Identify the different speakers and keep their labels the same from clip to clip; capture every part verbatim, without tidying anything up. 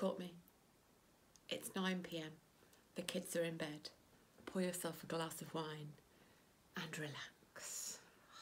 Speaker 1: caught me. It's nine p m. The kids are in bed. Pour yourself a glass of wine and relax.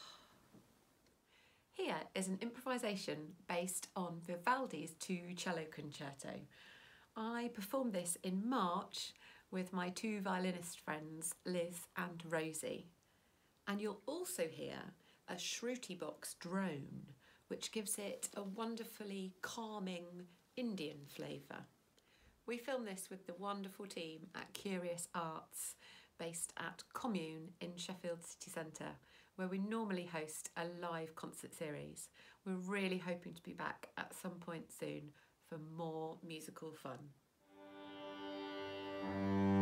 Speaker 1: Here is an improvisation based on Vivaldi's Two Cello Concerto. I performed this in March with my two violinist friends, Liz and Rosie. And you'll also hear a Shruti box drone, which gives it a wonderfully calming Indian flavour. We filmed this with the wonderful team at Curious Arts, based at Commune in Sheffield city centre, where we normally host a live concert series. We're really hoping to be back at some point soon for more musical fun.